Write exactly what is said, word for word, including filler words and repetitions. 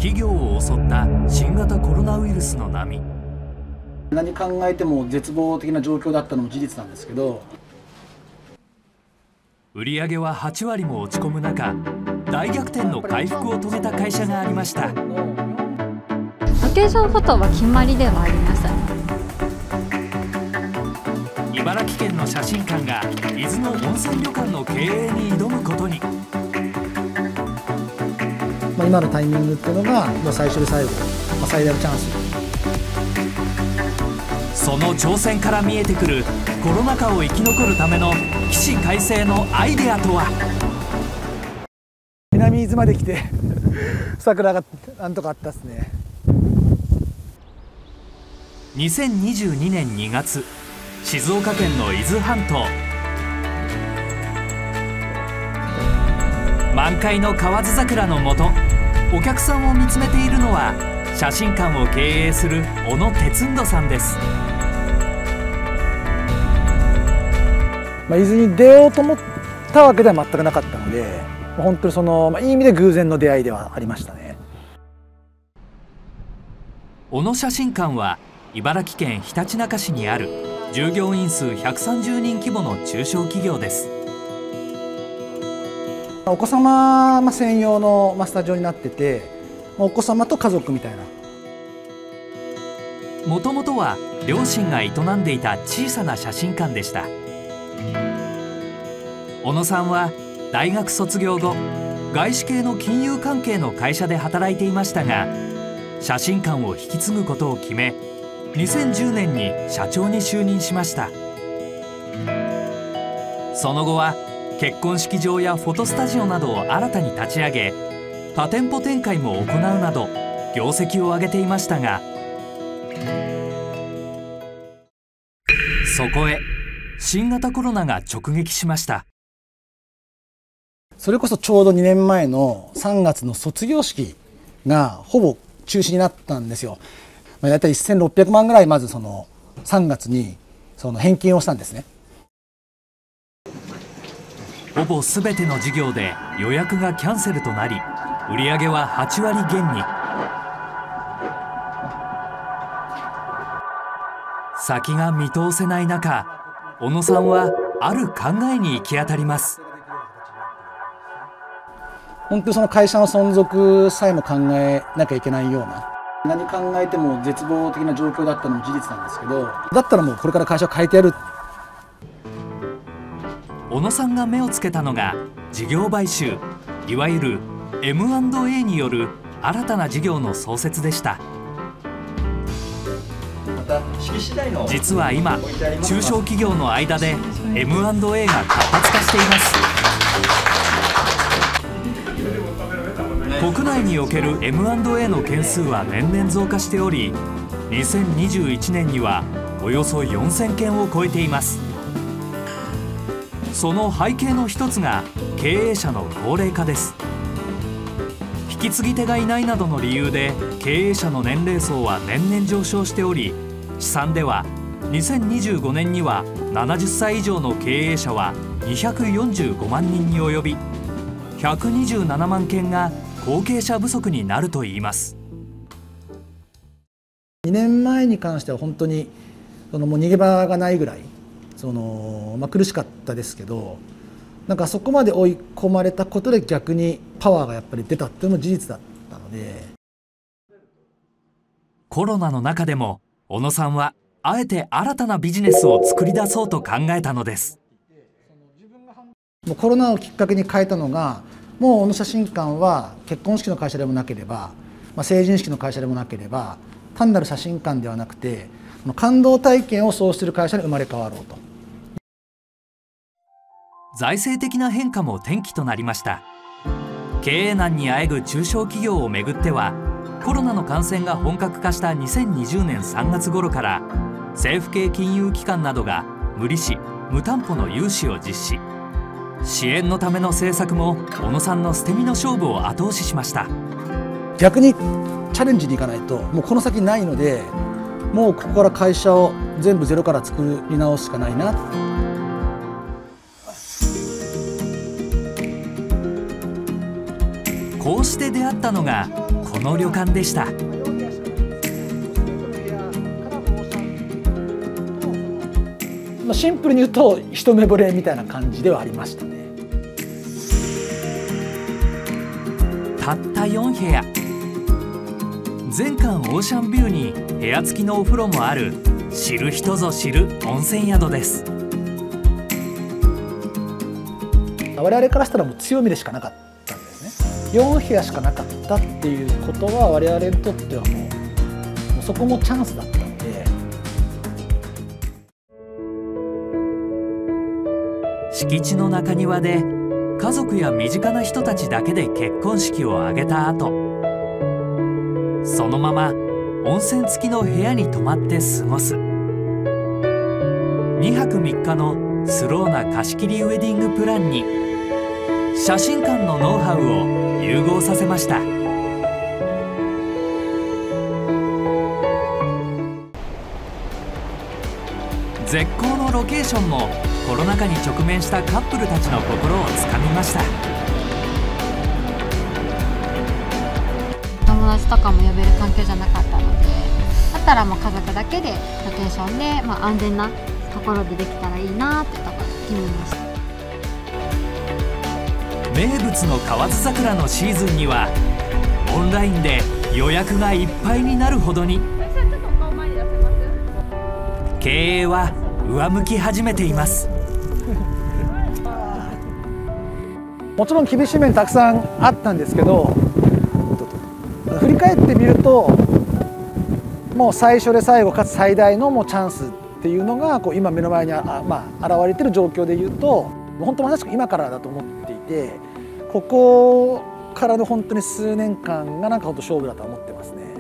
企業を襲った新型コロナウイルスの波。 何考えても絶望的な状況だったのも事実なんですけど、 売上ははちわりも落ち込む中、大逆転の回復を遂げた会社がありました。ロケーションフォトは決まりではありません。茨城県の写真館が伊豆の温泉旅館の経営に挑むことに。 まあ今のタイミングっていうのがもう最初で最後、まあ、最大のチャンス。 その挑戦から見えてくるコロナ禍を生き残るための起死回生のアイデアとは。 南伊豆まで来て桜がなんとかあったっすね。 にせんにじゅうにねんにがつ、静岡県の伊豆半島。満開の河津桜の下、お客さんを見つめているのは写真館を経営する小野哲人さんです。 まあ、伊豆に出ようと思ったわけでは全くなかったので、本当にその、まあ、いい意味で偶然の出会いではありましたね。 小野写真館は茨城県ひたちなか市にある従業員数ひゃくさんじゅうにん規模の中小企業です。 お子様専用のスタジオになってて、お子様と家族みたいな。 もともとは両親が営んでいた小さな写真館でした。小野さんは大学卒業後、外資系の金融関係の会社で働いていましたが、写真館を引き継ぐことを決め、にせんじゅうねんに社長に就任しました。その後は結婚式場やフォトスタジオなどを新たに立ち上げ、多店舗展開も行うなど業績を上げていましたが、そこへ新型コロナが直撃しました。 それこそちょうどにねんまえのさんがつの卒業式がほぼ中止になったんですよ。だいたいせんろっぴゃくまんぐらいまずそのさんがつにその返金をしたんですね。 ほぼ全ての事業で予約がキャンセルとなり、売上ははちわり減に。先が見通せない中、小野さんはある考えに行き当たります。 本当にその会社の存続さえも考えなきゃいけないような、何考えても絶望的な状況だったのも事実なんですけど、だったらもうこれから会社を変えてやる。 小野さんが目をつけたのが事業買収、いわゆる エムアンドエー による新たな事業の創設でした。実は今、中小企業の間で エムアンドエー が活発化しています。国内における エムアンドエー の件数は年々増加しており、にせんにじゅういちねんにはおよそよんせんけんを超えています。その背景の一つが経営者の高齢化です。引き継ぎ手がいないなどの理由で経営者の年齢層は年々上昇しており、試算ではにせんにじゅうごねんにはななじゅっさい以上の経営者はにひゃくよんじゅうごまんにんに及び、ひゃくにじゅうななまんけんが後継者不足になるといいます。 にねんまえに関しては本当にそのもう逃げ場がないぐらいその、まあ、苦しかったですけど、なんかそこまで追い込まれたことで逆にパワーがやっぱり出たっていうのも事実だったので。 コロナの中でも小野さんはあえて新たなビジネスを作り出そうと考えたのです。 もうコロナをきっかけに変えたのが、もう小野写真館は結婚式の会社でもなければ、まあ、成人式の会社でもなければ、単なる写真館ではなくて感動体験をそうする会社に生まれ変わろうと。 財政的な変化も転機となりました。経営難にあえぐ中小企業をめぐっては、コロナの感染が本格化したにせんにじゅうねんさんがつ頃から政府系金融機関などが無利子・無担保の融資を実施。支援のための政策も小野さんの捨て身の勝負を後押ししました。 逆にチャレンジにいかないともうこの先ないので、もうここから会社を全部ゼロから作り直すしかないな。 こうして出会ったのがこの旅館でした。 シンプルに言うと一目惚れみたいな感じではありましたね。 たったよんへや、全館オーシャンビューに部屋付きのお風呂もある知る人ぞ知る温泉宿です。 我々からしたらもう強みでしかなかったんですね。よんへやしかなかったっていうことは我々にとってはもう、もうそこもチャンスだったので。 敷地の中庭で家族や身近な人たちだけで結婚式を挙げた後、そのまま温泉付きの部屋に泊まって過ごすにはくみっかのスローな貸し切りウェディングプランに写真館のノウハウを融合させました。絶好のロケーションもコロナ禍に直面したカップルたちの心をつかみました。 友達とかも呼べる環境じゃなかったので、だったらもう家族だけでロケーションで、まあ、安全なところでできたらいいなっていうところで決めました。 名物の河津桜のシーズンにはオンラインで予約がいっぱいになるほどに。経営は上向き始めています。 もちろん厳しい面たくさんあったんですけど、振り返ってみるともう最初で最後かつ最大のもうチャンスっていうのがこう今目の前にあ、まあ、現れている状況でいうと、本当まさしく今からだと思っていて、ここからの本当に数年間がなんか本当勝負だと思ってますね。